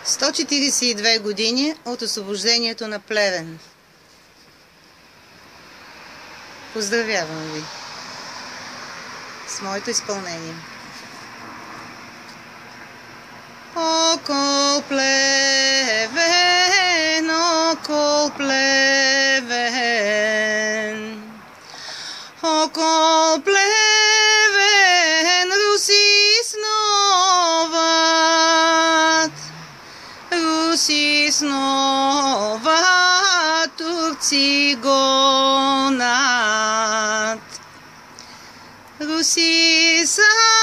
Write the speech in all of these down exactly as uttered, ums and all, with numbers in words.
сто четиридесет и две години от освобождението на Плевен. Поздравявам ви с моето изпълнение. Около Плевен, около Плевен, около Плевен, Руси сноват, Руси сноват, турци гонат. Руси са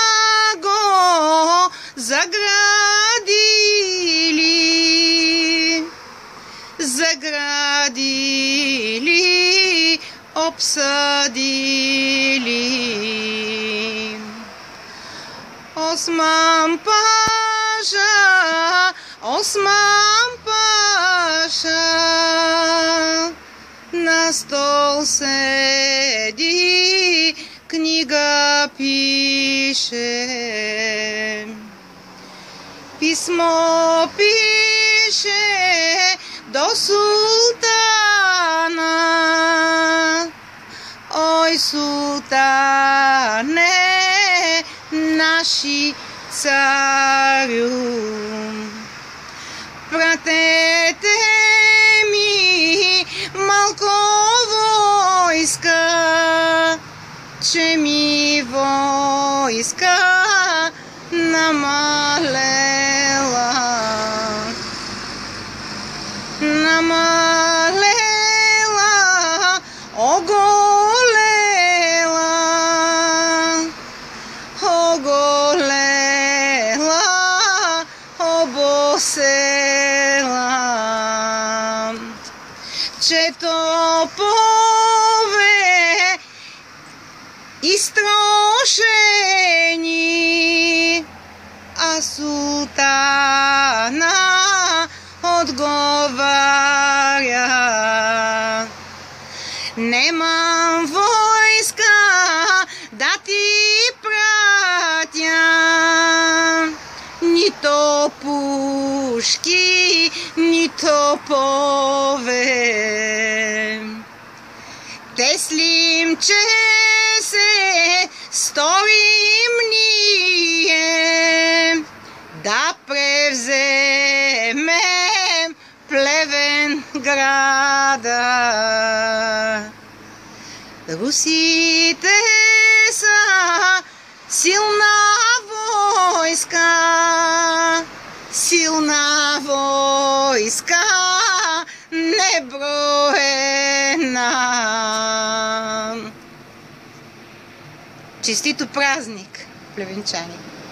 го заградили, заградили, обсадили. Осман Паша, Осман Паша, на стол седи, книга пише, писмо пише до султана. Ой, султане, наши царю, пратете ми малко войска, че ми войска намалела, намалела, оголела, оголела, обосела, че топове изтрошени, а султана отговаря: немам войска да ти пратя, нито пушки, нито топове. Теслим, че се сторим ние да превземем Плевен града. Русите са силна войска, силна войска, неброена. Честито празник, плевенчани!